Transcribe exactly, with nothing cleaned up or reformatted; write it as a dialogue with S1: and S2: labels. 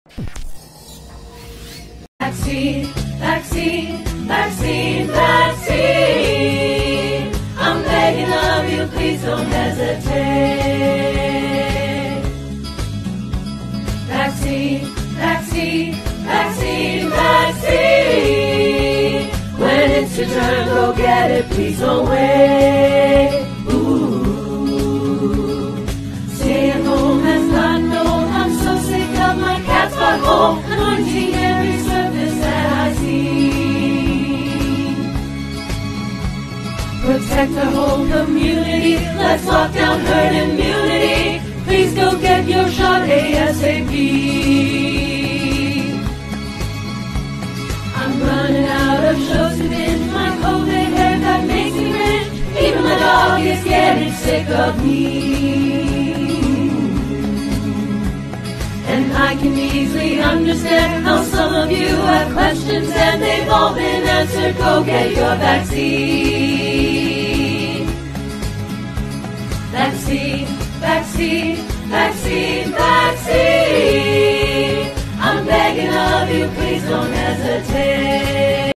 S1: Vaccine, vaccine, vaccine, vaccine. I'm begging of you, please don't hesitate. Vaccine, vaccine, vaccine, vaccine. When it's your turn, go get it, please don't wait. Ooh. Stay at home as God knows, I'm so sick of my cat's butthole anointing every surface that I see. Protect our whole community, let's lock down herd immunity. Please go get your shot ASAP. I'm running out of shows to binge. My COVID haircut makes me cringe. Even my dog is getting sick of me. And I can easily understand how some of you have questions and they've all been answered. Go get your vaccine. Vaccine, vaccine, vaccine, vaccine.